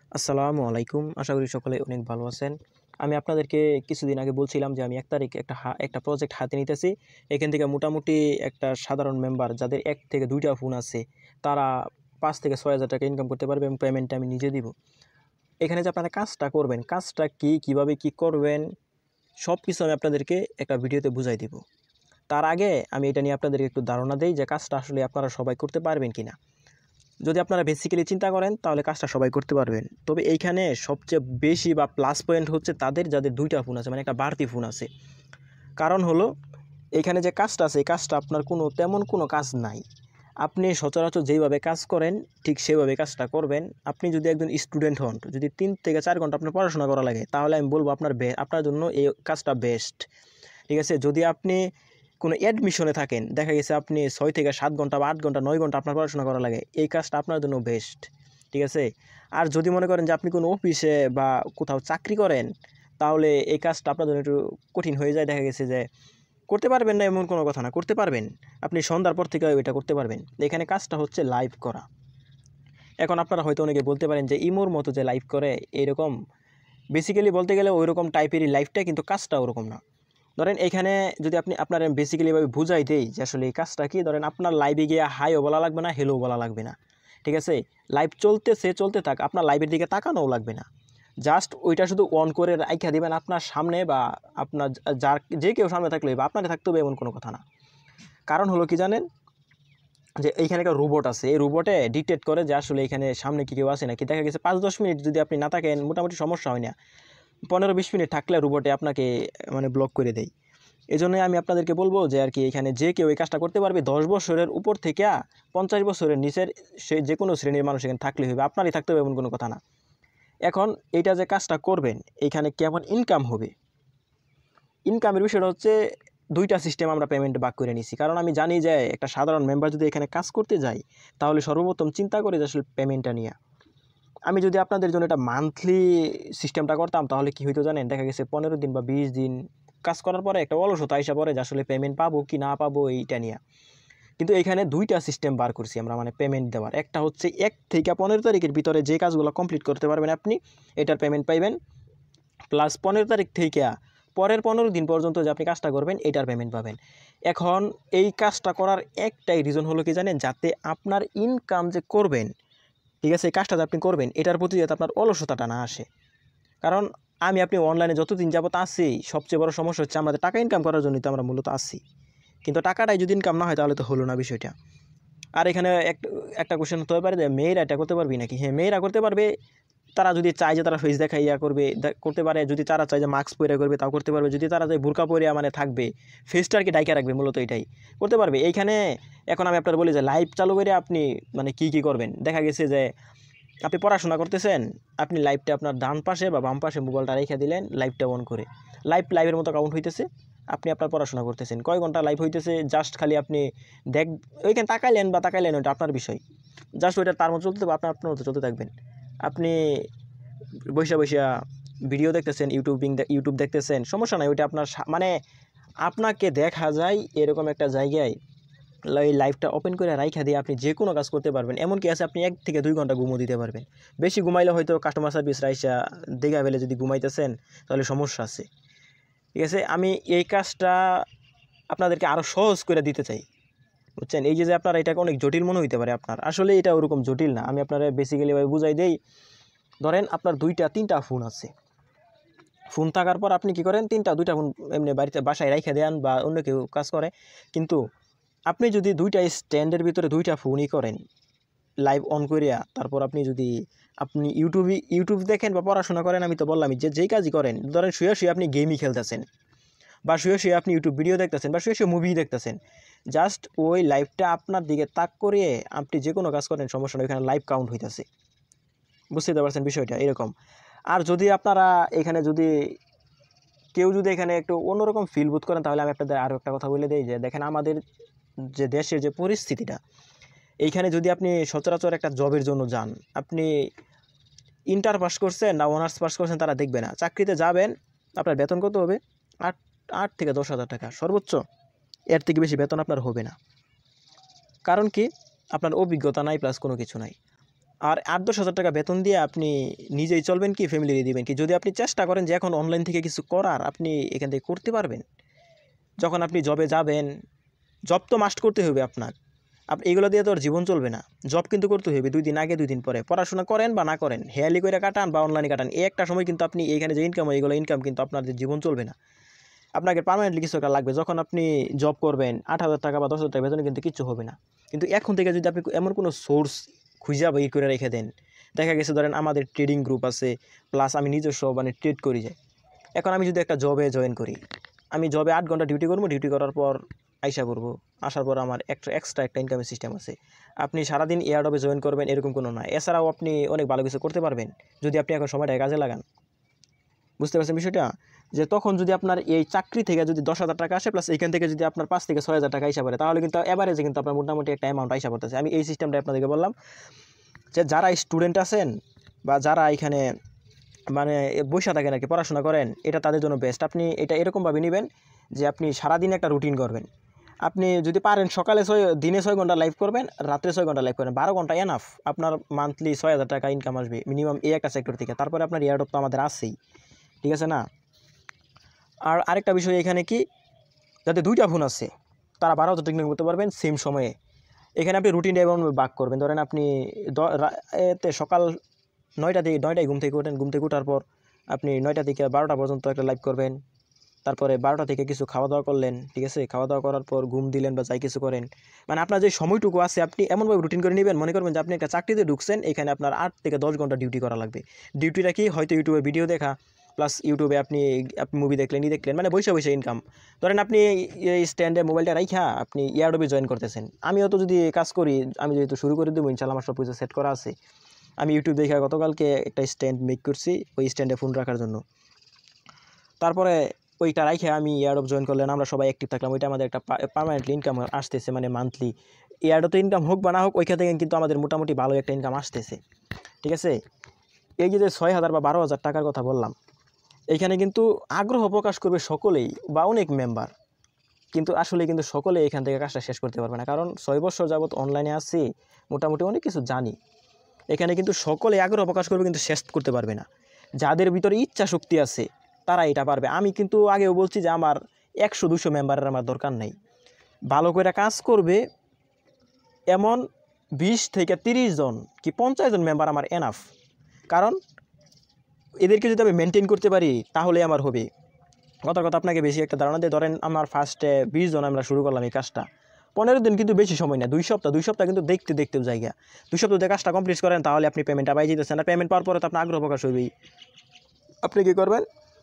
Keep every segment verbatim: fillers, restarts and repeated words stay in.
আসসালামু আলাইকুম। আশা করি সকলে অনেক ভালো আছেন। আমি আপনাদেরকে কিছুদিন আগে বলছিলাম যে আমি এক তারিখ একটা হা একটা প্রজেক্ট হাতে নিতেছি। এখান থেকে মোটামুটি একটা সাধারণ মেম্বার যাদের এক থেকে দুই টা ফোন আছে, তারা পাঁচ থেকে ছয় হাজার টাকা ইনকাম করতে পারবে এবং পেমেন্টটা আমি নিজে দিব। এখানে যে আপনারা কাজটা করবেন, কাজটা কি, কিভাবে কি করবেন, সবকিছু আমি আপনাদেরকে একটা ভিডিওতে বুঝাই দিব। তার আগে আমি এটা নিয়ে আপনাদেরকে একটু ধারণা দেই যে কাজটা আসলে আপনারা সবাই করতে পারবেন কিনা। যদি আপনারা বেসিক্যালি চিন্তা করেন তাহলে কাজটা সবাই করতে পারবেন। তবে এইখানে সবচেয়ে বেশি বা প্লাস পয়েন্ট হচ্ছে তাদের যাদের দুইটা ফোন আছে, মানে একটা বাড়তি ফোন আছে। কারণ হলো এইখানে যে কাজটা আছে, এই কাজটা আপনার কোনো তেমন কোনো কাজ নাই। আপনি সচরাচর যেইভাবে কাজ করেন ঠিক সেভাবে কাজটা করবেন। আপনি যদি একজন স্টুডেন্ট হন, যদি তিন থেকে চার ঘন্টা আপনার পড়াশোনা করা লাগে, তাহলে আমি বলবো আপনার বে আপনার জন্য এই কাজটা বেস্ট। ঠিক আছে? যদি আপনি কোনো অ্যাডমিশনে থাকেন, দেখা গেছে আপনি ছয় থেকে সাত ঘন্টা বা আট ঘন্টা নয় ঘন্টা আপনার পড়াশোনা করা লাগে, এই কাজটা আপনার জন্য বেস্ট। ঠিক আছে? আর যদি মনে করেন যে আপনি কোনো অফিসে বা কোথাও চাকরি করেন, তাহলে এই কাজটা আপনার জন্য একটু কঠিন হয়ে যায়। দেখা গেছে যে করতে পারবেন না এমন কোনো কথা না, করতে পারবেন। আপনি সন্ধ্যার পর থেকে এটা করতে পারবেন। এখানে কাজটা হচ্ছে লাইভ করা। এখন আপনারা হয়তো অনেকে বলতে পারেন যে ইমোর মতো যে লাইভ করে এইরকম, বেসিক্যালি বলতে গেলে ওইরকম টাইপেরই লাইভটা, কিন্তু কাজটা ওরকম না। ধরেন এখানে যদি আপনি আপনার বেসিক্যালি এভাবে বুঝাই দেই যে আসলে এই কাজটা কি, ধরেন আপনার লাইভে গিয়ে হাইও বলা লাগবে না, হেলোও বলা লাগবে না। ঠিক আছে? লাইভ চলতেছে, চলতে থাক, আপনার লাইভের দিকে তাকানোও লাগবে না। জাস্ট ওইটা শুধু অন করে রাইখা দিবেন আপনার সামনে, বা আপনার যার যে কেউ সামনে থাকলে বা আপনার থাকতে হবে এমন কোনো কথা না। কারণ হলো কি জানেন, যে এইখানে একটা রোবট আছে, এই রোবটে ডিটেক্ট করে যে আসলে এখানে সামনে কি কেউ আছে নাকি। দেখা গেছে পাঁচ দশ মিনিট যদি আপনি না থাকেন মোটামুটি সমস্যা হয় না, পনেরো বিশ মিনিট থাকলে রোবটে আপনাকে মানে ব্লক করে দেয়। এই জন্যই আমি আপনাদেরকে বলবো যে আর কি এখানে যে কেউ এই কাজটা করতে পারবে, দশ বছরের উপর থেকে পঞ্চাশ বছরের নিচের সে যে কোনো শ্রেণীর মানুষ এখানে থাকলে হবে, আপনারই থাকতে হবে এমন কোনো কথা না। এখন এইটা যে কাজটা করবেন, এইখানে কেমন ইনকাম হবে, ইনকামের বিষয়টা হচ্ছে দুইটা সিস্টেম আমরা পেমেন্ট ভাগ করে নিছি। কারণ আমি জানি যে একটা সাধারণ মেম্বার যদি এখানে কাজ করতে যায়, তাহলে সর্বপ্রথম চিন্তা করে যে আসলে পেমেন্টটা নিয়ে। আমি যদি আপনাদের জন্য একটা মান্থলি সিস্টেমটা করতাম, তাহলে কি হইতো জানেন, দেখা গেছে পনেরো দিন বা বিশ দিন কাজ করার পরে একটা অলসতা আইসা পড়ে যে আসলে পেমেন্ট পাবো কি না পাবো এইটা নিয়ে। কিন্তু এখানে দুইটা সিস্টেম বার করছি আমরা, মানে পেমেন্ট দেওয়ার। একটা হচ্ছে এক থেকে পনেরো তারিখের ভিতরে যে কাজগুলো কমপ্লিট করতে পারবেন আপনি, এটার পেমেন্ট পাইবেন। প্লাস পনেরো তারিখ থেকে পরের পনেরো দিন পর্যন্ত যে আপনি কাজটা করবেন, এটার পেমেন্ট পাবেন। এখন এই কাজটা করার একটাই রিজন হলো কি জানেন, যাতে আপনার ইনকাম যে করবেন, ঠিক আছে, এই কাজটা যে আপনি করবেন এটার প্রতি যাতে আপনার অলসতাটা না আসে। কারণ আমি আপনি অনলাইনে যতদিন যাবত আছি, সবচেয়ে বড় সমস্যা হচ্ছে আমাদের টাকা ইনকাম করার জন্যই তো আমরা মূলত আসি। কিন্তু টাকাটাই যদি ইনকাম না হয় তাহলে তো হলো না বিষয়টা। আর এখানে এক একটা কোশ্চেন হতে পারে যে মেয়েরা এটা করতে পারবি নাকি। হ্যাঁ, মেয়েরা করতে পারবে। তারা যদি চায় যে তারা ফেস দেখা ইয়া করবে, করতে পারে। যদি তারা চায় যে মাস্ক পরে করবে, তাও করতে পারবে। যদি তারা চায় বোরকা পরে মানে থাকবে, ফেসটাকে ডাইকা রাখবে, মূলত এটাই করতে পারবে। এইখানে এখন আমি আপনার বলি যে লাইভ চালু করে আপনি মানে কি কি করবেন। দেখা গেছে যে আপনি পড়াশোনা করতেছেন, আপনি লাইভটা আপনার ডান পাশে বা বাম পাশে মোবাইলটা রেখে দিলেন, লাইভটা অন করে। লাইভ লাইভের মতো কাউন্ট হইতেছে, আপনি আপনার পড়াশোনা করতেছেন। কয় ঘন্টা লাইভ হইতেছে জাস্ট খালি আপনি দেখ, ওইখানে তাকাইলেন বা তাকাইলেন, ওইটা আপনার বিষয়। জাস্ট ওইটা তার মতো চলতে থাকবে, আপনার আপনার মতো চলতে থাকবেন। আপনি বৈশা বৈশা ভিডিও দেখতেছেন, ইউটিউবিং ইউটিউব দেখতেছেন, সমস্যা নাই। ওইটা আপনার মানে আপনাকে দেখা যায় এরকম একটা জায়গায় এই লাইভটা ওপেন করে রাইখা দিয়ে আপনি যে কোনো কাজ করতে পারবেন। এমনকি আছে আপনি এক থেকে দুই ঘন্টা ঘুমো দিতে পারবেন। বেশি ঘুমাইলে হয়তো কাস্টমার সার্ভিস রাইসা দেখা ফেলে, যদি ঘুমাইতেছেন তাহলে সমস্যা আছে। ঠিক আছে? আমি এই কাজটা আপনাদেরকে আরও সহজ করে দিতে চাই, বুঝছেন? এই যে যে আপনারা এটাকে অনেক জটিল মনে হইতে পারে আপনার, আসলে এটা ওরকম জটিল না। আমি আপনারা বেসিক্যালি ভাবে বুঝাই দেই। ধরেন আপনার দুইটা তিনটা ফোন আছে, ফোন থাকার পর আপনি কি করেন, তিনটা দুইটা ফোন এমনি বাড়িতে বাসায় রাইখা দেন বা অন্য কেউ কাজ করে। কিন্তু আপনি যদি দুইটা স্ট্যান্ডের ভিতরে দুইটা ফোনই করেন লাইভ অন করিয়া, তারপর আপনি যদি আপনি ইউটিউবে ইউটিউব দেখেন বা পড়াশোনা করেন, আমি তো বললামই যে যেই কাজই করেন, ধরেন শুয়ে শুয়ে আপনি গেমই খেলতেছেন, বা শুয়ে শুয়ে আপনি ইউটিউব ভিডিও দেখতেছেন, বা শুয়ে শুয়ে মুভি দেখতেছেন, জাস্ট ওই লাইভটা আপনার দিকে তাক করিয়ে আপনি যে কোনো কাজ করেন, সমস্যা নেই, ওইখানে লাইভ কাউন্ট হইতেছে। বুঝতে পারছেন বিষয়টা এরকম। আর যদি আপনারা এখানে যদি কেউ যদি এখানে একটু অন্যরকম ফিল বোধ করেন, তাহলে আমি আপনাদের আরও একটা কথা বলে দিই যে দেখেন আমাদের যে দেশের যে পরিস্থিতিটা, এইখানে যদি আপনি সচরাচর একটা জবের জন্য যান, আপনি ইন্টার পাস করছেন না অনার্স পাস করছেন তারা দেখবে না। চাকরিতে যাবেন, আপনার বেতন কত হবে? আট আট থেকে দশ হাজার টাকা সর্বোচ্চ, এর থেকে বেশি বেতন আপনার হবে না। কারণ কি? আপনার অভিজ্ঞতা নাই, প্লাস কোনো কিছু নাই। আর আট দশ হাজার টাকা বেতন দিয়ে আপনি নিজেই চলবেন কি ফ্যামিলি দিবেন কি? যদি আপনি চেষ্টা করেন যে এখন অনলাইন থেকে কিছু করার, আপনি এখান থেকে করতে পারবেন। যখন আপনি জবে যাবেন, জব তো মাস্ট করতে হবে আপনার, আপনি এগুলো দিয়ে তো আর জীবন চলবে না। জব কিন্তু করতে হবে দুই দিন আগে দুই দিন পরে, পড়াশোনা করেন বা না করেন, হেয়ালি করে কাটান বা অনলাইনে কাটান, এই একটা সময় কিন্তু আপনি এখানে যে ইনকাম হয় এগুলো ইনকাম কিন্তু আপনাদের জীবন চলবে না। আপনাকে পার্মানেন্টলি কিছু একটা লাগবে। যখন আপনি জব করবেন আট হাজার টাকা বা দশ হাজার টাকা বেতনে কিন্তু কিচ্ছু হবে না। কিন্তু এখন থেকে যদি আপনি এমন কোনো সোর্স খুঁজে বের করে রেখে দেন, দেখা গেছে ধরেন আমাদের ট্রেডিং গ্রুপ আছে, প্লাস আমি নিজস্ব মানে ট্রেড করি যাই। এখন আমি যদি একটা জবে জয়েন করি, আমি জবে আট ঘন্টা ডিউটি করবো, ডিউটি করার পর আইসা করবো, আসার পর আমার একটা এক্সট্রা একটা ইনকামের সিস্টেম আছে। আপনি সারাদিন এয়ারডবে জয়েন করবেন এরকম কোনো নয়। এছাড়াও আপনি অনেক ভালো কিছু করতে পারবেন যদি আপনি এখন সময়টাকে কাজে লাগান। বুঝতে পারছেন বিষয়টা? যে তখন যদি আপনার এই চাকরি থেকে যদি দশ হাজার টাকা আসে, প্লাস এখান থেকে যদি আপনার পাঁচ থেকে ছয় হাজার টাকা আইসা পড়ে, তাহলে কিন্তু এভারেজে কিন্তু আপনার মোটামুটি একটা অ্যামাউন্ট আইসা পড়তেছে। আমি এই সিস্টেমটা আপনাদেরকে বললাম যে যারা স্টুডেন্ট আছেন বা যারা এখানে মানে বসে থাকেন আর কি, পড়াশোনা করেন, এটা তাদের জন্য বেস্ট। আপনি এটা এরকমভাবে নেবেন যে আপনি সারাদিন একটা রুটিন করবেন। আপনি যদি পারেন সকালে ছয় দিনে ছয় ঘন্টা লাইভ করবেন, রাত্রে ছয় ঘন্টা লাইভ করবেন, বারো ঘন্টা এনাফ। আপনার মান্থলি ছয় হাজার টাকা ইনকাম আসবে মিনিমাম এই একটা সেক্টর থেকে। তারপরে আপনার এয়ারড্রপ তো আমাদের আছেই, ঠিক আছে না? আর আরেকটা বিষয় এখানে কি, যাতে দুইটা ফোন আছে তারা বারো হাজার টাকা করতে পারবেন সেম সময়ে। এখানে আপনি রুটিনটা এমন বাক করবেন, ধরেন আপনি এতে সকাল নয়টা থেকে নয়টায় ঘুম থেকে ওঠেন, ঘুম থেকে ওঠার পর আপনি নয়টা থেকে বারোটা পর্যন্ত একটা লাইভ করবেন। তারপরে বারোটা থেকে কিছু খাওয়া দাওয়া করলেন, ঠিক আছে? খাওয়া দাওয়া করার পর ঘুম দিলেন বা যাই কিছু করেন, মানে আপনার যে সময়টুকু আছে আপনি এমনভাবে রুটিন করে নেবেন। মনে করবেন যে আপনি একটা চাকরিতে ঢুকছেন, এখানে আপনার আট থেকে দশ ঘন্টা ডিউটি করা লাগবে। ডিউটিটা কি, হয়তো ইউটিউবে ভিডিও দেখা, প্লাস ইউটিউবে আপনি আপনি মুভি দেখলেন, ই দেখলেন, মানে বসে বসে ইনকাম। ধরেন আপনি এই স্ট্যান্ডে মোবাইলটা রাইখা আপনি এয়ারডবে জয়েন করতেছেন। আমিও তো যদি কাজ করি, আমি যেহেতু শুরু করে দেবো ইনশাল্লাহ, আমার সব কিছু সেট করা আছে। আমি ইউটিউব দেখে গতকালকে একটা স্ট্যান্ড মেক করছি ওই স্ট্যান্ডে ফোন রাখার জন্য। তারপরে ওইটা রাইখে আমি এয়ারডপ জয়েন করলেন, আমরা সবাই অ্যাক্টিভ থাকলাম, ওইটা আমাদের একটা পার্মানেন্টলি ইনকাম আসতেছে, মানে মান্থলি। এয়ারডপে ইনকাম হোক বা না হোক, ওইখান থেকে কিন্তু আমাদের মোটামুটি ভালো একটা ইনকাম আসতেছে, ঠিক আছে? এই যে ছয় হাজার বা বারো হাজার টাকার কথা বললাম, এইখানে কিন্তু আগ্রহ প্রকাশ করবে সকলেই বা অনেক মেম্বার, কিন্তু আসলে কিন্তু সকলে এখান থেকে কাজটা শেষ করতে পারবে না। কারণ ছয় বছর যাবত অনলাইনে আছি, মোটামুটি অনেক কিছু জানি। এখানে কিন্তু সকলে আগ্রহ প্রকাশ করবে কিন্তু শেষ করতে পারবে না। যাদের ভিতরে ইচ্ছা শক্তি আছে তারা এটা পারবে। আমি কিন্তু আগেও বলছি যে আমার একশো দুশো মেম্বারের আমার দরকার নেই। ভালো করে কাজ করবে এমন বিশ থেকে তিরিশ জন কি পঞ্চাশ জন মেম্বার আমার এনাফ। কারণ এদেরকে যদি আমি মেনটেন করতে পারি তাহলে আমার হবে। কথার কথা আপনাকে বেশি একটা ধারণা দিয়ে, ধরেন আমার ফার্স্টে বিশ জন আমরা শুরু করলাম এই কাজটা, পনেরো দিন কিন্তু বেশি সময় না, দুই সপ্তাহ দুই সপ্তাহ কিন্তু দেখতে দেখতে জায়গা। দুই সপ্তাহ যে কাজটা কমপ্লিট করেন তাহলে আপনি পেমেন্টটা পাই যেতেছেন। আর পেমেন্ট পাওয়ার পরে তো আপনার আগ্রহ প্রকাশ হবেই। আপনি কী করবেন,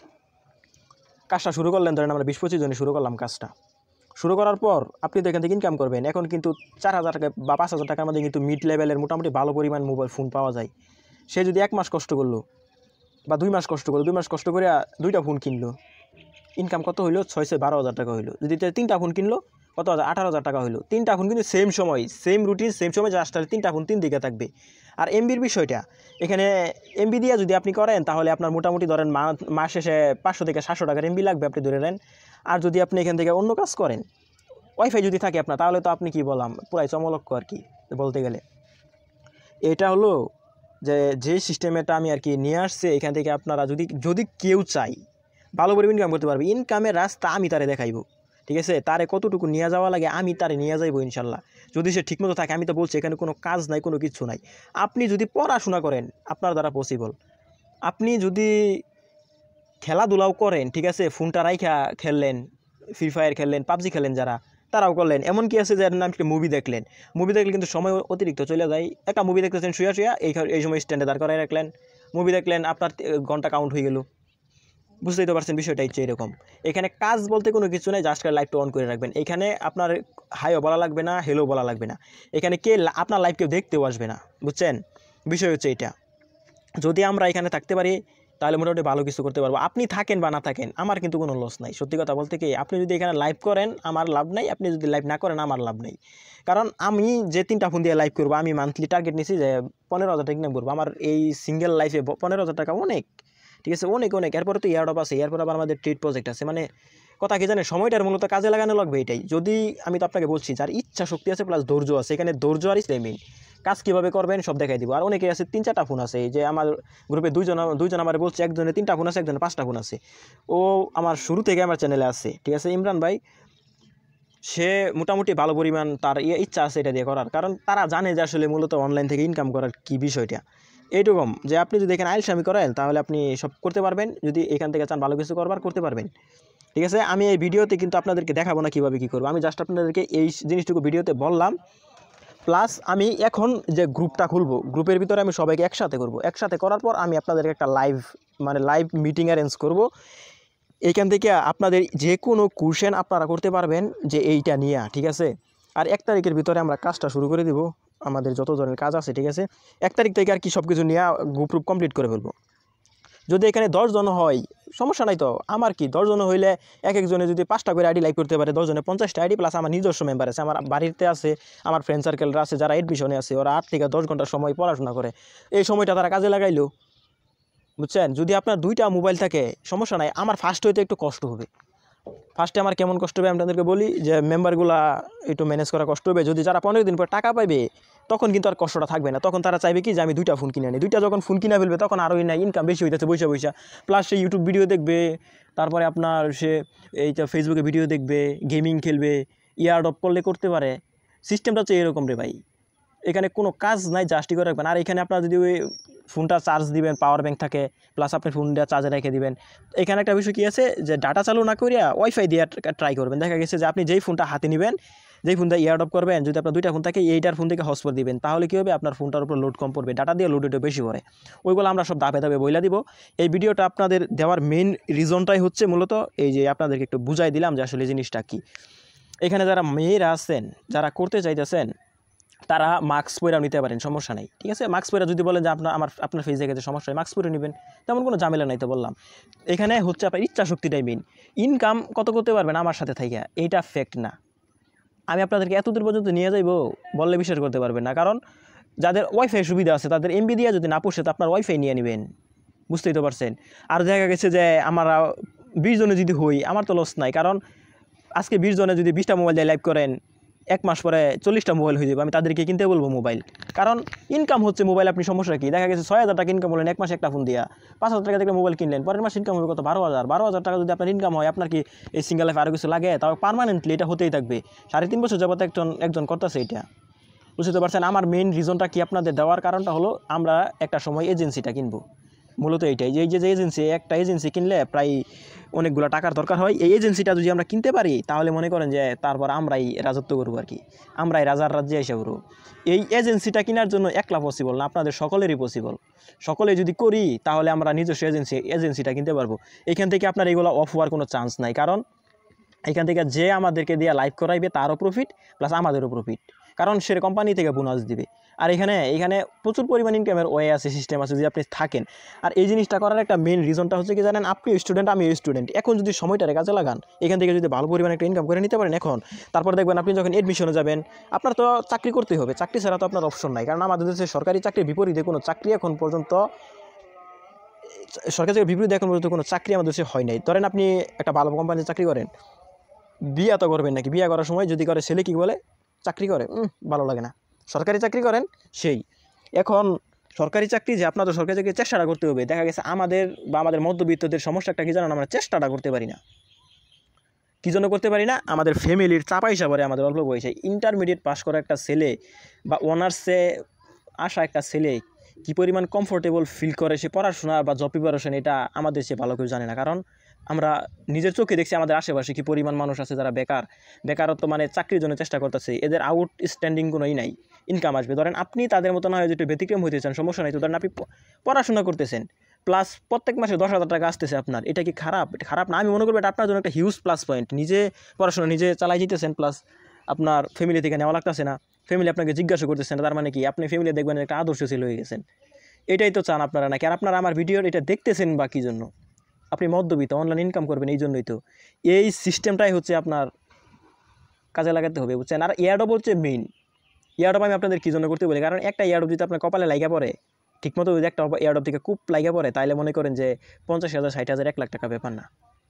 কাজটা শুরু করলেন, ধরেন আমরা বিশ পঁচিশ জনে শুরু করলাম কাজটা। শুরু করার পর আপনি তো এখান থেকে ইনকাম করবেন। এখন কিন্তু চার হাজার টাকা বা পাঁচ হাজার টাকার মধ্যে কিন্তু মিড লেভেলের মোটামুটি ভালো পরিমাণ মোবাইল ফোন পাওয়া যায়। সে যদি এক মাস কষ্ট করলো বা দুই মাস কষ্ট করলো, দুই মাস কষ্ট করে দুইটা ফোন কিনলো, ইনকাম কত হইলো? ছয় ছয় বারো হাজার টাকা হইলো। যদি তিনটা ফোন কিনলো কত হাজার? আঠারো হাজার টাকা হইলো। তিনটা ফোন কিন্তু সেম সময়, সেম রুটিন, সেম সময় জাস্ট তিনটা ফোন তিন দিকে থাকবে। আর এমবির বিষয়টা, এখানে এমবি দিয়ে যদি আপনি করেন তাহলে আপনার মোটামুটি ধরেন মাস শেষে পাঁচশো থেকে সাতশো টাকার এমবি লাগবে, আপনি ধরে নেন। আর যদি আপনি এখান থেকে অন্য কাজ করেন, ওয়াইফাই যদি থাকে আপনার, তাহলে তো আপনি কি বললাম পুরাই চমলক্ষ আর কি বলতে গেলে। এটা হলো যে যে সিস্টেমটা আমি আর কি নিয়ে আসছি, এখান থেকে আপনারা যদি যদি কেউ চাই ভালো করে ইনকাম করতে পারবে, ইনকামের রাস্তা আমি তারে দেখাইব, ঠিক আছে? তারে কতটুকু নিয়ে যাওয়া লাগে আমি তারে নিয়ে যাইব ইনশাল্লাহ, যদি সে ঠিকমতো থাকে। আমি তো বলছি এখানে কোনো কাজ নাই, কোনো কিছু নাই। আপনি যদি পড়াশোনা করেন আপনার দ্বারা পসিবল। আপনি যদি খেলাধুলাও করেন, ঠিক আছে, ফোনটা রাইখা খেললেন, ফ্রি ফায়ার খেললেন, পাবজি খেলেন, যারা তারাও করলেন। এমন কি আছে যে আপনি মুভি দেখলেন, মুভি দেখলে কিন্তু সময় অতিরিক্ত চলে যায়। একটা মুভি দেখতেছেন শুয়া শুয়া, এই এই সময় স্ট্যান্ডে দাঁড় করাই রাখলেন, মুভি দেখলেন, আপনার ঘন্টা কাউন্ট হয়ে গেল। বুঝতেই তো পারছেন বিষয়টা হচ্ছে এরকম। এখানে কাজ বলতে কোনো কিছু নেই, জাস্ট লাইভটা অন করে রাখবেন। এখানে আপনার হাইও বলা লাগবে না, হেলো বলা লাগবে না। এখানে কে আপনার লাইভ কেউ দেখতেও আসবে না, বুঝছেন? বিষয় হচ্ছে এটা। যদি আমরা এখানে থাকতে পারি তাহলে মোটামুটি ভালো কিছু করতে পারবো। আপনি থাকেন বা না থাকেন আমার কিন্তু কোনো লস নাই। সত্যি কথা বলতে কি, আপনি যদি এখানে লাইভ করেন আমার লাভ নাই, আপনি যদি লাইভ না করেন আমার লাভ নেই। কারণ আমি যে তিনটা ফোন দিয়ে লাইভ করবো, আমি মান্থলি টার্গেট নিয়েছি যে পনেরো হাজার টাকা ইনকাম করবো। আমার এই সিঙ্গেল লাইফে পনেরো হাজার টাকা অনেক, ঠিক আছে, অনেক অনেক। এরপরে তো এয়ারডপ আছে, এরপরে আবার আমাদের ট্রেড প্রজেক্ট আছে, মানে কথা কি জানেন, সময়টার মূলত কাজে লাগানো লাগবে এটাই। যদি আমি তো আপনাকে বলছি যার ইচ্ছা শক্তি আছে প্লাস ধৈর্য আছে, এখানে ধৈর্য আর ইচ্ছাই মেইন। কাজ কীভাবে করবেন সব দেখাই দিব। আর অনেকে আছে তিন চারটা ফোন আছে, এই যে আমার গ্রুপে দুইজন দুইজন আমার বলছে, একজনের তিনটা ফোন আছে, একজনের পাঁচটা ফোন আছে। ও আমার শুরু থেকে আমার চ্যানেলে আছে, ঠিক আছে ইমরান ভাই। সে মোটামুটি ভালো পরিমাণ তার ইয়ে ইচ্ছা আছে এটা দিয়ে করার, কারণ তারা জানে যে আসলে মূলত অনলাইন থেকে ইনকাম করার কী বিষয়টা। এইরকম যে আপনি যদি এখানে আইলসামি করেন তাহলে আপনি সব করতে পারবেন, যদি এখান থেকে চান ভালো কিছু করবার করতে পারবেন, ঠিক আছে। আমি এই ভিডিওতে কিন্তু আপনাদেরকে দেখাবো না কীভাবে কী করবো, আমি জাস্ট আপনাদেরকে এই জিনিসটুকু ভিডিওতে বললাম। প্লাস আমি এখন যে গ্রুপটা খুলবো, গ্রুপের ভিতরে আমি সবাইকে একসাথে করব, একসাথে করার পর আমি আপনাদেরকে একটা লাইভ মানে লাইভ মিটিং অ্যারেঞ্জ করব। এইখান থেকে আপনাদের যে কোনো কোশ্চেন আপনারা করতে পারবেন যে এইটা নিয়ে, ঠিক আছে। আর এক তারিখের ভিতরে আমরা কাজটা শুরু করে দিব, আমাদের যত ধরনের কাজ আছে, ঠিক আছে। এক তারিখ থেকে আর কি সব কিছু নিয়ে গ্রুপ গ্রুপ কমপ্লিট করে ফেলবো। যদি এখানে দশজন হয় সমস্যা নাই তো, আমার কি দশজন হইলে এক একজনে যদি পাঁচটা করে আইডি লাইক করতে পারে, দশজনে পঞ্চাশটা আইডি, প্লাস আমার নিজস্ব মেম্বার আছে, আমার বাড়িতে আছে, আমার ফ্রেন্ড সার্কেলরা আছে যারা এডমিশনে আছে, ওরা আট থেকে দশ ঘন্টা সময় পড়াশোনা করে, এই সময়টা তারা কাজে লাগাইলো, বুঝছেন। যদি আপনার দুইটা মোবাইল থাকে সমস্যা নাই, আমার ফার্স্ট হইতে একটু কষ্ট হবে। ফার্স্টে আমার কেমন কষ্ট হবে আমি আপনাদেরকে বলি, যে মেম্বারগুলা একটু ম্যানেজ করা কষ্ট হবে। যদি যারা পনেরো দিন পর টাকা পাইবে তখন কিন্তু আর কষ্টটা থাকবে না, তখন তারা চাইবে কি যে আমি দুইটা ফোন কিনে আনি। দুইটা যখন ফোন কিনে ফেলবে তখন আরোই না ইনকাম বেশি হইতেছে বৈশা বৈশা, প্লাস সে ইউটিউব ভিডিও দেখবে, তারপরে আপনার সে এইটা ফেসবুকে ভিডিও দেখবে, গেমিং খেলবে, ইয়ার অফ করলে করতে পারে। সিস্টেমটা হচ্ছে এরকম রে ভাই, এখানে কোনো কাজ নাই, জাস্টি করে রাখবেন। আর এখানে আপনার যদি ওই ফোনটা চার্জ দিবেন, পাওয়ার ব্যাঙ্ক থাকে, প্লাস আপনি ফোনটা চার্জে রেখে দিবেন। এখানে একটা বিষয় কী আছে যে ডাটা চালু না করিয়া ওয়াইফাই দিয়ে ট্রাই করবেন। দেখা গেছে যে আপনি যেই ফোনটা হাতে নেবেন, যেই ফোনটা ইয়ার অফ করবেন, যদি আপনার দুইটা ফোন থাকে এইটার ফোন থেকে হটস্পট দিবেন, তাহলে কী হবে আপনার ফোনটার উপর লোড কম পড়বে, ডাটা দিয়ে লোড একটু বেশি করে। ওইগুলো আমরা সব ধাপে ধাপে বইলা দিব। এই ভিডিওটা আপনাদের দেওয়ার মেইন রিজনটাই হচ্ছে মূলত এই যে আপনাদেরকে একটু বুঝাই দিলাম যে আসলে জিনিসটা কী। এখানে যারা মেয়েরা আছেন, যারা করতে চাইতেছেন, তারা মাস্ক পরে নিতে পারেন, সমস্যা নেই, ঠিক আছে। মাস্ক পরে যদি বলেন যে আপনার আমার আপনার ফেস দেখে যে সমস্যা হয়, মাস্ক পরে নেবেন, তেমন কোনো ঝামেলা নাই। তো বললাম এখানে হচ্ছে আপনার ইচ্ছা শক্তিটাই মেইন। ইনকাম কত করতে পারবেন আমার সাথে থাইকা এইটা ফ্যাক্ট না, আমি আপনাদেরকে এতদূর পর্যন্ত নিয়ে যাইব বললে বিশ্বাস করতে পারবেন না। কারণ যাদের ওয়াইফাই সুবিধা আছে তাদের এমবি দিয়ে যদি না পোষে তো আপনার ওয়াইফাই নিয়ে নেবেন, বুঝতেই তো পারছেন। আর দেখা গেছে যে আমরা বিশ জনে যদি হই আমার তো লস নাই, কারণ আজকে বিশ জনে যদি বিশটা মোবাইল দিয়ে লাইভ করেন, এক মাস পরে চল্লিশটা মোবাইল হয়ে যাবে, আমি তাদেরকে কিনতে বলবো মোবাইল। কারণ ইনকাম হচ্ছে মোবাইল, আপনি সমস্যা কি, দেখা গেছে ছয় হাজার টাকা ইনকাম হলেন এক মাসে একটা ফোন দিয়া, পাঁচ হাজার টাকা থেকে মোবাইল কিনলেন, পরের মাস ইনকাম হবে কত, বারো হাজার বারো হাজার টাকা যদি আপনার ইনকাম হয়, আপনার কি এই সিঙ্গেল লাইফ আরও কিছু লাগে? তাও পারমানেন্টলি এটা হতেই থাকবে, সাড়ে তিন বছর যাবত একজন একজন করতেছে এটা, বুঝতে পারছেন। আমার মেইন রিজনটা কি আপনাদের দেওয়ার কারণটা হলো, আমরা একটা সময় এজেন্সিটা কিনবো, মূলত এইটাই যে এই যে এজেন্সি, একটা এজেন্সি কিনলে প্রায় অনেকগুলো টাকার দরকার হয়। এই এজেন্সিটা যদি আমরা কিনতে পারি তাহলে মনে করেন যে তারপর আমরাই রাজত্ব করবো আর কি, আমরাই রাজার রাজ্যে এসে করবো। এই এজেন্সিটা কেনার জন্য একলা পসিবল না, আপনাদের সকলেরই পসিবল। সকলে যদি করি তাহলে আমরা নিজস্ব এজেন্সি এজেন্সিটা কিনতে পারবো। এখান থেকে আপনার এগুলো অফ হওয়ার কোনো চান্স নাই, কারণ এখান থেকে যে আমাদেরকে দিয়ে লাইভ করাইবে তারও প্রফিট প্লাস আমাদেরও প্রফিট, কারণ সে কোম্পানি থেকে বোনাস দিবে। আর এখানে এখানে প্রচুর পরিমাণ ইনকামের ওয়ে আছে, সিস্টেম আছে যদি আপনি থাকেন। আর এই জিনিসটা করার একটা মেইন রিজনটা হচ্ছে কি জানেন, আপনি স্টুডেন্ট, আমি স্টুডেন্ট, এখন যদি সময়টারে কাজে লাগান, এখান থেকে যদি ভালো পরিমাণে একটা ইনকাম করে নিতে পারেন এখন, তারপর দেখবেন আপনি যখন এডমিশনে যাবেন আপনার তো চাকরি করতেই হবে, চাকরি ছাড়া তো আপনার অপশন নাই। কারণ আমাদের দেশে সরকারি চাকরির বিপরীতে কোনো চাকরি এখন পর্যন্ত সরকারি চাকরির বিপরীতে এখন পর্যন্ত কোনো চাকরি আমাদের দেশে হয় নাই। ধরেন আপনি একটা ভালো কোম্পানিতে চাকরি করেন, বিয়া তো করবেন নাকি, বিয়া করার সময় যদি করে ছেলে কী বলে চাকরি করে, ভালো লাগে না, সরকারি চাকরি করেন সেই। এখন সরকারি চাকরি যে আপনার তো সরকারি চাকরির চেষ্টাটা করতে হবে। দেখা গেছে আমাদের বা আমাদের মধ্যবিত্তদের সমস্যাটা কি জানেন, আমরা চেষ্টাটা করতে পারি না। কী জন্য করতে পারি না, আমাদের ফ্যামিলির চাপা হিসাবে আমাদের অল্প বয়সে ইন্টারমিডিয়েট পাস করা একটা ছেলে বা অনার্সে আসা একটা ছেলে কী পরিমাণ কমফোর্টেবল ফিল করে সে পড়াশোনা বা জব প্রিপারেশন, এটা আমাদের সে ভালো কেউ জানে না। কারণ আমরা নিজের চোখে দেখছি আমাদের আশেপাশে কী পরিমাণ মানুষ আছে যারা বেকার, বেকারত্ব মানে চাকরির জন্য চেষ্টা করতেছে, এদের আউটস্ট্যান্ডিং কোনোই নাই, ইনকাম আসবে। ধরেন আপনি তাদের মতো না হয় যদি ব্যতিক্রম হইতে চান সমস্যা নাই, তো ধরেন আপনি পড়াশোনা করতেছেন প্লাস প্রত্যেক মাসে দশ হাজার টাকা আসতেছে আপনার, এটা কি খারাপ? এটা খারাপ না, আমি মনে করবো এটা আপনার জন্য একটা হিউজ প্লাস পয়েন্ট। নিজে পড়াশোনা নিজে চালাই যেতেছেন, প্লাস আপনার ফ্যামিলি থেকে নেওয়া লাগতেছে না, ফ্যামিলি আপনাকে জিজ্ঞাসা করতেছে না, তার মানে কি আপনি ফ্যামিলি দেখবেন একটা আদর্শশীল হয়ে গেছেন। এটাই তো চান আপনারা নাকি? আর আপনারা আমার ভিডিওর এটা দেখতেছেন বা কী জন্য? আপনি মধ্যবিত্ত, অনলাইন ইনকাম করবেন, এই জন্যই তো। এই সিস্টেমটাই হচ্ছে আপনার কাজে লাগাতে হবে, বুঝছেন। আর এয়ারডপ হচ্ছে মেইন। এয়ারডপ আমি আপনাদের কী জন্য করতে বলি, কারণ একটা এয়ারডপ যদি আপনার কপালে লাগা পড়ে, ঠিকমতো যদি একটা এয়ারডপ থেকে খুব লাগা পড়ে, তাহলে মনে করেন যে পঞ্চাশ হাজার ষাট হাজার এক লাখ টাকা ব্যাপার না,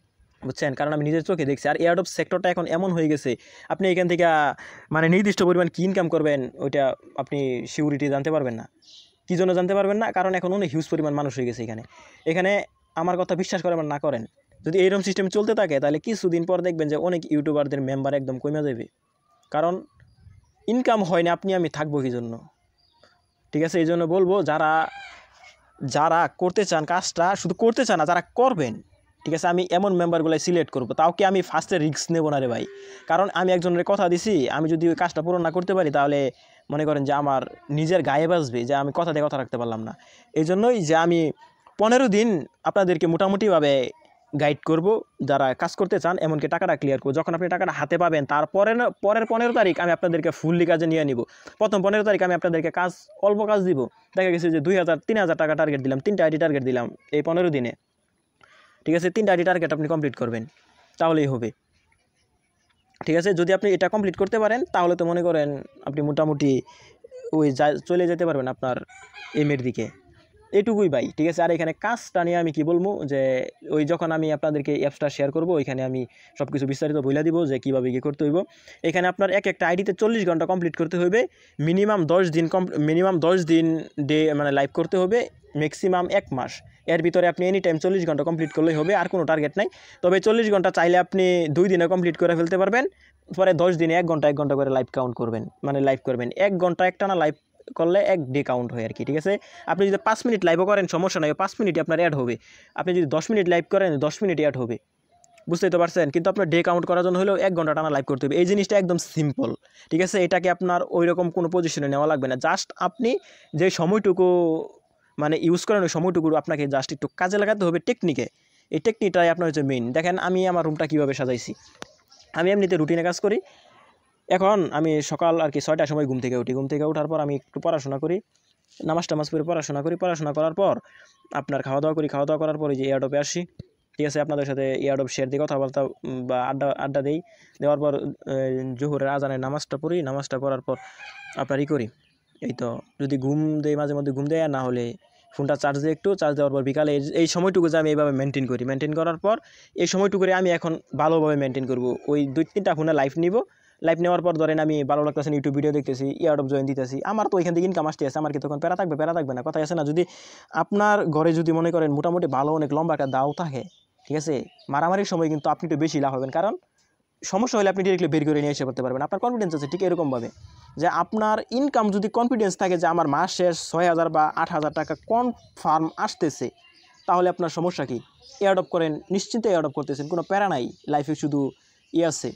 বুঝছেন? কারণ আমি নিজের চোখে দেখছি। আর এয়ারড্রপ সেক্টরটা এখন এমন হয়ে গেছে, আপনি এখান থেকে মানে নির্দিষ্ট পরিমাণ কি ইনকাম করবেন ওইটা আপনি সিউরিটি জানতে পারবেন না। কী জন্য জানতে পারবেন না? কারণ এখন অনেক হিউজ পরিমাণ মানুষ হয়ে গেছে এখানে। এখানে আমার কথা বিশ্বাস করেন বা না করেন, যদি এইরকম সিস্টেম চলতে থাকে তাহলে কিছুদিন পর দেখবেন যে অনেক ইউটিউবারদের মেম্বার একদম কমে যাবে। কারণ ইনকাম হয় না, আপনি আমি থাকবো কী জন্য? ঠিক আছে, এই জন্য বলবো যারা যারা করতে চান কাজটা, শুধু করতে চান না, যারা করবেন, ঠিক আছে, আমি এমন মেম্বারগুলাই সিলেক্ট করবো। তাও কি আমি ফার্স্টে রিস্ক নেবো না রে ভাই। কারণ আমি একজনের কথা দিছি, আমি যদি ওই কাজটা পূরণ না করতে পারি তাহলে মনে করেন যে আমার নিজের গায়ে বাজবে যে আমি কথা দিয়ে কথা রাখতে পারলাম না। এই জন্যই যে আমি পনেরো দিন আপনাদেরকে মোটামুটিভাবে গাইড করব যারা কাজ করতে চান, এমনকি টাকাটা ক্লিয়ার করবো। যখন আপনি টাকাটা হাতে পাবেন তারপরে পরের পনেরো তারিখ আমি আপনাদেরকে ফুললি কাজে নিয়ে নিব। প্রথম পনেরো তারিখ আমি আপনাদেরকে কাজ অল্প কাজ দিব, দেখা গেছে যে দুই হাজার তিন হাজার টাকা টার্গেট দিলাম, তিনটা আইডি টার্গেট দিলাম এই পনেরো দিনে। ঠিক আছে, তিনটা আইডি টার্গেট আপনি কমপ্লিট করবেন, তাহলেই হবে। ঠিক আছে, যদি আপনি এটা কমপ্লিট করতে পারেন তাহলে তো মনে করেন আপনি মোটামুটি ওই যা চলে যেতে পারবেন আপনার এমের দিকে। এটুকুই ভাই, ঠিক আছে। আর এখানে কাজটা নিয়ে আমি কি বলবো যে ওই যখন আমি আপনাদেরকে অ্যাপসটা শেয়ার করব ওইখানে আমি সব কিছু বিস্তারিত বলে দিব যে কীভাবে কী করতে হইব। এখানে আপনার এক একটা আইডিতে চল্লিশ ঘন্টা কমপ্লিট করতে হবে, মিনিমাম দশ দিন কম মিনিমাম দশ দিন ডে মানে লাইভ করতে হবে, ম্যাক্সিমাম এক মাস। এর ভিতরে আপনি এনি টাইম চল্লিশ ঘন্টা কমপ্লিট করলেই হবে, আর কোনো টার্গেট নাই। তবে চল্লিশ ঘন্টা চাইলে আপনি দুই দিনে কমপ্লিট করে ফেলতে পারবেন, পরে দশ দিনে এক ঘন্টা এক ঘন্টা করে লাইভ কাউন্ট করবেন, মানে লাইভ করবেন এক ঘন্টা একটানা লাইভ করলে এক ডে কাউন্ট হয় আর কি। ঠিক আছে, আপনি যদি পাঁচ মিনিট লাইভও করেন সমস্যা নাই, পাঁচ মিনিটই আপনার অ্যাড হবে। আপনি যদি দশ মিনিট লাইভ করেন দশ মিনিট অ্যাড হবে, বুঝতেই তো পারছেন। কিন্তু আপনার ডে কাউন্ট করার জন্য হলেও এক ঘন্টা টানা লাইভ করতে হবে। এই জিনিসটা একদম সিম্পল, ঠিক আছে। এটাকে আপনার ওই রকম কোনো পজিশনে নেওয়া লাগবে না। জাস্ট আপনি যে সময়টুকু মানে ইউজ করেন ওই সময়টুকু আপনাকে জাস্ট একটু কাজে লাগাতে হবে টেকনিকে। এই টেকনিকটাই আপনার হচ্ছে মেইন। দেখেন আমি আমার রুমটা কীভাবে সাজাইছি। আমি এমনিতে রুটিনে কাজ করি। এখন আমি সকাল আর কি ছয়টার সময় ঘুম থেকে উঠি। ঘুম থেকে ওঠার পর আমি একটু পড়াশোনা করি, নামাজ টামাজ পড়ে পড়াশোনা করি। পড়াশোনা করার পর আপনার খাওয়া দাওয়া করি। খাওয়া দাওয়া করার পর যে এয়ারড্রপে আসি, ঠিক আছে, আপনাদের সাথে এয়ারড্রপ শেয়ার দিয়ে কথাবার্তা বা আড্ডা আড্ডা দিই। দেওয়ার পর জোহরের আজানের নামাজটা পড়ি। নামাজটা পড়ার পর আপনার ই করি, এই তো যদি ঘুম দেয় মাঝে মধ্যে ঘুম দেয়, আর না হলে ফোনটা চার্জ দিয়ে একটু চার্জ দেওয়ার পর বিকালে এই সময়টুকু যে আমি এইভাবে মেনটেন করি। মেনটেন করার পর এই সময়টুকু আমি এখন ভালোভাবে মেনটেন করব। ওই দুই তিনটা ফোনে লাইভ নিব। লাইভ নেওয়ার পর ধরেন আমি ভালো লাগতেছে ইউটিউব ভিডিও দেখতেছি, এয়ারড্রপ জয়েন দিতেছি, আমার তো ওইখান থেকে ইনকাম আসতে আছে। আমার কি তখন প্যারা থাকবে? প্যারা থাকবে না, কথা আছে না। যদি আপনার ঘরে যদি মনে করেন মোটামুটি ভালো অনেক লম্বা একটা দাও থাকে, ঠিক আছে, মারামারির সময় কিন্তু আপনি একটু বেশি লাভ হবেন। কারণ সমস্যা হলে আপনি ডিরেক্টলি বের করে নিয়ে এসে করতে পারবেন। আপনার কনফিডেন্স আছে ঠিক এরকমভাবে যে আপনার ইনকাম যদি কনফিডেন্স থাকে যে আমার মাস শেষ ছয় হাজার বা আট হাজার টাকা কনফার্ম আসতেছে, তাহলে আপনার সমস্যা কি? এয়ারড্রপ করেন, নিশ্চিন্তে এয়ারড্রপ করতেছেন, কোনো প্যারা নাই, লাইফে শুধু ই আছে,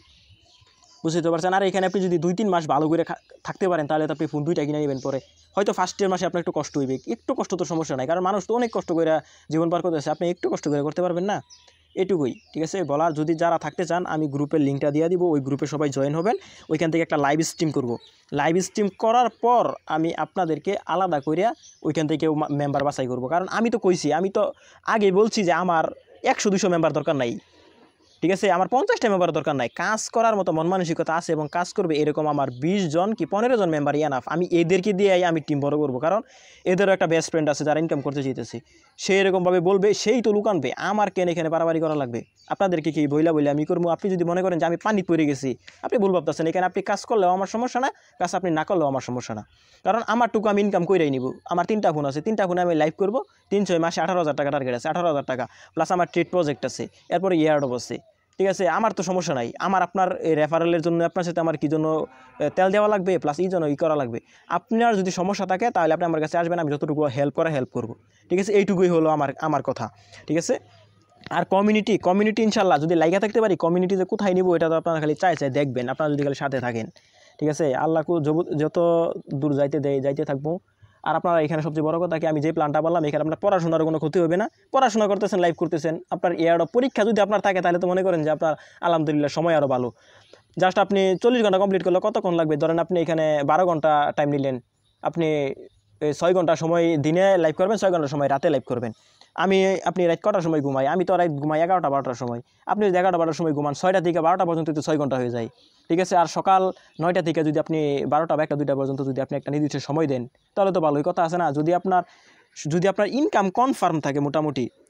বুঝতে পারছেন। আর এখানে আপনি যদি দুই তিন মাস ভালো করে থাকতে পারেন তাহলে তো আপনি ফোন দুইটা কিনে নেবেন। পরে হয়তো ফার্স্টের মাসে আপনার একটু কষ্ট হইবে, একটু কষ্ট তো সমস্যা নাই, কারণ মানুষ তো অনেক কষ্ট করে জীবন পার করতেছে, আপনি একটু কষ্ট করে করতে পারবেন না, এটুকুই। ঠিক আছে, বলার। যদি যারা থাকতে চান আমি গ্রুপের লিঙ্কটা দিয়ে দিব, ওই গ্রুপে সবাই জয়েন হবেন। ওইখান থেকে একটা লাইভ স্ট্রিম করব। লাইভ স্ট্রিম করার পর আমি আপনাদেরকে আলাদা করিয়া ওইখান থেকে মেম্বার বাছাই করব। কারণ আমি তো কইছি, আমি তো আগে বলছি যে আমার একশো দুশো মেম্বার দরকার নাই, ঠিক আছে, আমার পঞ্চাশটা মেম্বার দরকার নাই। কাজ করার মতো মন মানসিকতা আছে এবং কাজ করবে এরকম আমার বিশ জন কি পনেরো জন মেম্বার ইয়ানাফ। আমি এদেরকে দিয়ে আমি টিম বড় করবো, কারণ এদেরও একটা বেস্ট ফ্রেন্ড আছে যারা ইনকাম করতে চাইতেছে। সে এরকমভাবে বলবে, সেই তো লুকানবে, আমার কেন এখানে বাড়াবাড়ি করা লাগবে? আপনাদেরকে কি বইলা বইলে আমি করবো? আপনি যদি মনে করেন যে আমি পানি পড়ে গেছি, আপনি ভুল ভাবতেছেন। এখানে আপনি কাজ করলেও আমার সমস্যা না, কাজ আপনি না করলেও আমার সমস্যা না, কারণ আমারটুকু আমি ইনকাম করেই নিব। আমার তিনটা ফোন আছে, তিনটা ফোনে আমি লাইভ করবো। তিন ছয় মাসে আঠারো হাজার টাকা টার্গেট আছে, আঠারো হাজার টাকা প্লাস আমার ট্রেড প্রজেক্ট আছে, এরপরে এয়ারড্রপ আছে, ঠিক আছে। আমার তো সমস্যা নাই। আমার আপনার এই রেফারেলের জন্য আপনার সাথে আমার কী জন্য তেল দেওয়া লাগবে, প্লাস এই জন্য ই করা লাগবে। আপনার যদি সমস্যা থাকে তাহলে আপনি আমার কাছে আসবেন, আমি যতটুকু হেল্প করা হেল্প করব, ঠিক আছে। এইটুকুই হলো আমার আমার কথা, ঠিক আছে। আর কমিউনিটি কমিউনিটি ইনশাল্লাহ যদি লাইগা থাকতে পারি, কমিউনিটিতে কোথায় নিব এটা তো আপনারা খালি চাই চাই দেখবেন, আপনারা যদি খালি সাথে থাকেন, ঠিক আছে। আল্লাহ যত দূর যাইতে দেয় যাইতে থাকবো। আর আপনারা এখানে সবচেয়ে বড় কথা কি, আমি যে প্ল্যানটা বললাম এখানে আপনার পড়াশোনার কোনো ক্ষতি হবে না। পড়াশোনা করতেছেন, লাইভ করতেছেন, আপনার এয়ারড্রপ পরীক্ষা যদি আপনার থাকে তাহলে তো মনে করেন যে আপনার আলহামদুলিল্লাহ সময় আরও ভালো। জাস্ট আপনি চল্লিশ ঘন্টা কমপ্লিট করলে কতক্ষণ লাগবে? ধরেন আপনি এখানে বারো ঘন্টা টাইম নিলেন, আপনি ছয় ঘন্টা সময় দিনে লাইভ করবেন, ছয় ঘন্টা সময় রাতে লাইভ করবেন। আমি আপনি রাত কটার সময় ঘুমাই? আমি তো রাত ঘুমাই এগারোটা বারোটার সময়। আপনি যদি এগারোটা বারোটার সময় ঘুমান, ছয়টা থেকে বারোটা পর্যন্ত তো ছয় ঘন্টা হয়ে যায়, ঠিক আছে। আর সকাল নয়টা থেকে যদি আপনি বারোটা বা একটা দুইটা পর্যন্ত যদি আপনি একটা নির্দিষ্ট সময় দেন তাহলে তো ভালোই কথা আছে না। যদি আপনার যদি আপনার ইনকাম কনফার্ম থাকে মোটামুটি,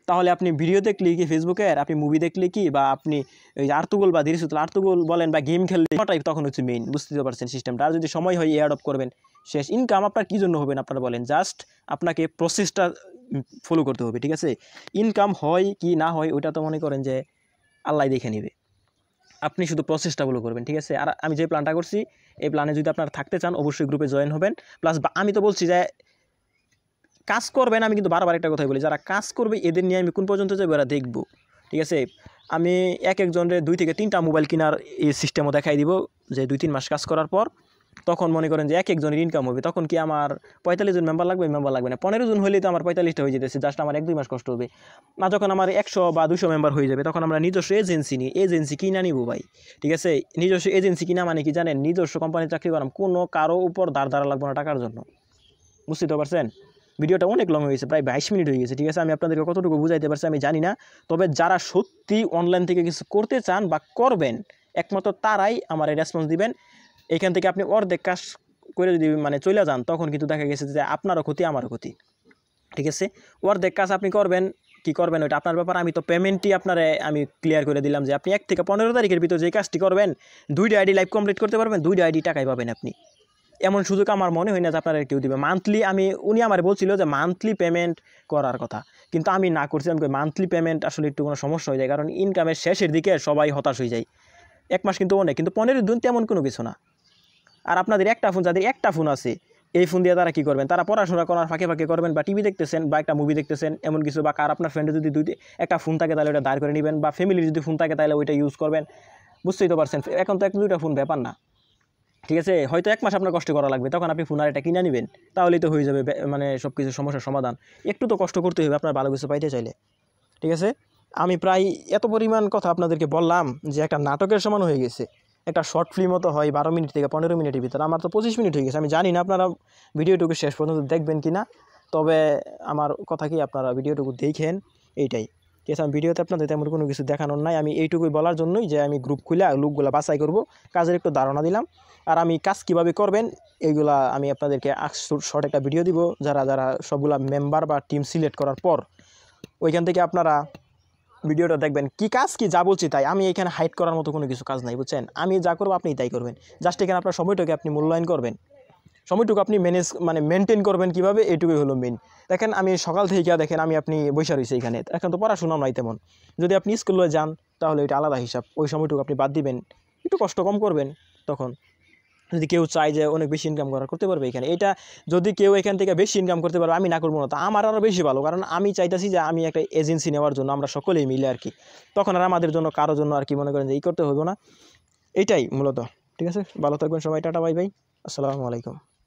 তাহলে আপনি ভিডিও দেখলে কি ফেসবুকের, আপনি মুভি দেখলে কি, বা আপনি ওই আর্তুগোল বা ধীরে সুতরাং আর্তুগোল বলেন বা গেম খেললে ওটাই তখন হচ্ছে মেইন, বুঝতে পারছেন সিস্টেমটা। আর যদি সময় হয় এয়ার অফ করবেন, শেষ। ইনকাম আপনার কী জন্য হবে না আপনারা বলেন, জাস্ট আপনাকে প্রসেসটা ফলো করতে হবে, ঠিক আছে। ইনকাম হয় কি না হয় ওইটা তো মনে করেন যে আল্লাহ দেখে নেবে, আপনি শুধু প্রসেসটা ফলো করবেন, ঠিক আছে। আর আমি যে প্ল্যানটা করছি এই প্ল্যানে যদি আপনারা থাকতে চান অবশ্যই গ্রুপে জয়েন হবেন। প্লাস আমি তো বলছি যে কাজ করবেন, আমি কিন্তু বারবার একটা কথাই বলি, যারা কাজ করবে এদের নিয়ে আমি কোন পর্যন্ত যাবো এরা দেখবো, ঠিক আছে। আমি এক একজনের দুই থেকে তিনটা মোবাইল কেনার এই সিস্টেমও দেখাই দিব, যে দুই তিন মাস কাজ করার পর তখন মনে করেন যে এক একজনের ইনকাম হবে। তখন কি আমার পঁয়তাল্লিশ জন মেম্বার লাগবে? মেম্বার লাগবে না, পনেরো জন হলেই তো আমার পঁয়তাল্লিশটা হয়ে যেতেছে, জাস্ট আমার এক দুই মাস কষ্ট হবে না। যখন আমার একশো বা দুশো মেম্বার হয়ে যাবে তখন আমরা নিজস্ব এজেন্সি নিই, এজেন্সি কিনা নিব ভাই, ঠিক আছে। নিজস্ব এজেন্সি কিনা মানে কি জানেন, নিজস্ব কোম্পানির চাকরি করাম, কোনো কারো উপর দাঁড় দাঁড়া লাগবে না টাকার জন্য, বুঝতে তো পারছেন। ভিডিওটা অনেক লং হয়েছে, প্রায় বাইশ মিনিট হয়ে গেছে, ঠিক আছে। আমি আপনাদেরকে কতটুকু বুঝাইতে পারছি আমি জানি না, তবে যারা সত্যি অনলাইন থেকে কিছু করতে চান বা করবেন একমাত্র তারাই আমার রেসপন্স দিবেন। এখান থেকে আপনি অর্ধেক কাজ করে যদি মানে চলে যান তখন কিন্তু দেখা গেছে যে আপনারও ক্ষতি আমারও ক্ষতি, ঠিক আছে। অর্ধেক কাজ আপনি করবেন, কি করবেন ওইটা আপনার ব্যাপার। আমি তো পেমেন্টই আপনারে আমি ক্লিয়ার করে দিলাম যে আপনি এক থেকে পনেরো তারিখের ভিতরে যে কাজটি করবেন দুইটা আইডি লাইভ কমপ্লিট করতে পারবেন, দুইটা আইডি টাকাই পাবেন আপনি। এমন সুযোগ আমার মনে হয় না যে আপনারা কেউ দিবে মান্থলি। আমি উনি আমার বলছিল যে মান্থলি পেমেন্ট করার কথা, কিন্তু আমি না করছি। আমি মান্থলি পেমেন্ট আসলে একটু কোনো সমস্যা হয়ে যায়, কারণ ইনকামের শেষের দিকে সবাই হতাশ হয়ে যায়। এক মাস কিন্তু অনেক, কিন্তু পনেরো দিন তেমন কোনো কিছু না। আর আপনাদের একটা ফোন, যাদের একটা ফোন আছে এই ফোন দিয়ে তারা কী করবেন, তারা পড়াশোনা করার ফাঁকে ফাঁকে করবেন, বা টিভি দেখতেছেন বা একটা মুভি দেখতেছেন এমন কিছু, বা কার আপনার ফ্রেন্ডে যদি দুই একটা ফোন থাকে তাহলে ওটা দাঁড় করে নেবেন, বা ফ্যামিলির যদি ফোন থাকে তাহলে ওইটা ইউজ করবেন, বুঝতেই তো পারছেন। এখন তো এক দুইটা ফোন ব্যাপার না, ঠিক আছে। হয়তো এক মাস আপনার কষ্ট করা লাগবে, তখন আপনি ফোন আর এটা কিনে নেবেন, তাহলেই তো হয়ে যাবে মানে সব কিছু সমস্যার সমাধান। একটু তো কষ্ট করতে হবে আপনার ভালো কিছু পাইতে চাইলে, ঠিক আছে। আমি প্রায় এত পরিমাণ কথা আপনাদেরকে বললাম যে একটা নাটকের সমান হয়ে গেছে। একটা শর্ট ফিল্মও তো হয় বারো মিনিট থেকে পনেরো মিনিটের ভিতরে, আমার তো পঁচিশ মিনিট হয়ে গেছে। আমি জানি না আপনারা ভিডিওটুকু শেষ পর্যন্ত দেখবেন কি না, তবে আমার কথা কি আপনারা ভিডিওটুকু দেখেন, এইটাই, ঠিক আছে। আমি ভিডিওতে আপনাদের তেমন কোনো কিছু দেখানোর নাই, আমি এইটুকুই বলার জন্যই যে আমি গ্রুপ খুলে লোকগুলো বাছাই করব, কাজের একটু ধারণা দিলাম। আর আমি কাজ কীভাবে করবেন এইগুলা আমি আপনাদেরকে শর্ট একটা ভিডিও দিব, যারা যারা সবগুলা মেম্বার বা টিম সিলেক্ট করার পর ওইখান থেকে আপনারা ভিডিওটা দেখবেন। কি কাজ কি যা বলছি তাই, আমি এখানে হাইড করার মতো কোনো কিছু কাজ নাই, বুঝছেন। আমি যা করবো আপনি তাই করবেন, জাস্ট এখানে আপনার সময়টাকে আপনি মূল্যায়ন করবেন, সময়টুকু আপনি ম্যানেজ মানে মেনটেন করবেন কীভাবে, এইটুকুই হলো মেন। দেখেন আমি সকাল থেকে দেখেন আমি আপনি বসে রয়েছি এখানে, এখন তো পড়াশোনাও নাই তেমন। যদি আপনি স্কুলে যান তাহলে ওইটা আলাদা হিসাব, ওই সময়টুকু আপনি বাদ দিবেন, একটু কষ্ট কম করবেন। তখন যদি কেউ চায় যে অনেক বেশি ইনকাম করা করতে পারবে এখানে, এটা যদি কেউ এখান থেকে বেশি ইনকাম করতে পারবে আমি না করবো না, তা আমার আরও বেশি ভালো, কারণ আমি চাইতেছি যে আমি একটা এজেন্সি নেওয়ার জন্য আমরা সকলেই মিলে আর কি, তখন আর আমাদের জন্য কারোর জন্য আর কি মনে করেন যে এই করতে হবে না, এইটাই মূলত, ঠিক আছে। ভালো থাকবেন সবাই, টাটা বাই বাই, আসসালামু আলাইকুম।